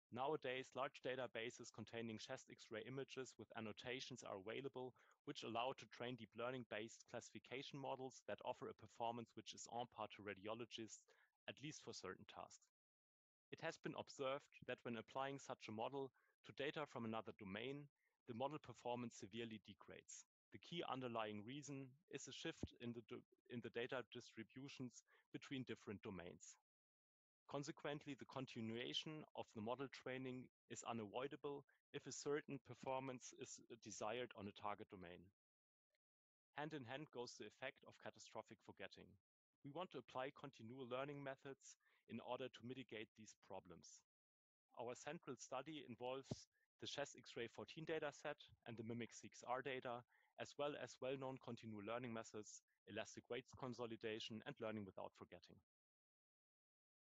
Nowadays, large databases containing chest X-ray images with annotations are available, which allow to train deep learning-based classification models that offer a performance which is on par to radiologists, at least for certain tasks. It has been observed that when applying such a model to data from another domain, the model performance severely degrades. The key underlying reason is a shift in the data distributions between different domains. Consequently, the continuation of the model training is unavoidable if a certain performance is desired on a target domain. Hand in hand goes the effect of catastrophic forgetting. We want to apply continual learning methods in order to mitigate these problems. Our central study involves the chest X-ray 14 dataset and the MIMIC-6R data, as well as well-known continual learning methods, elastic weights consolidation, and learning without forgetting.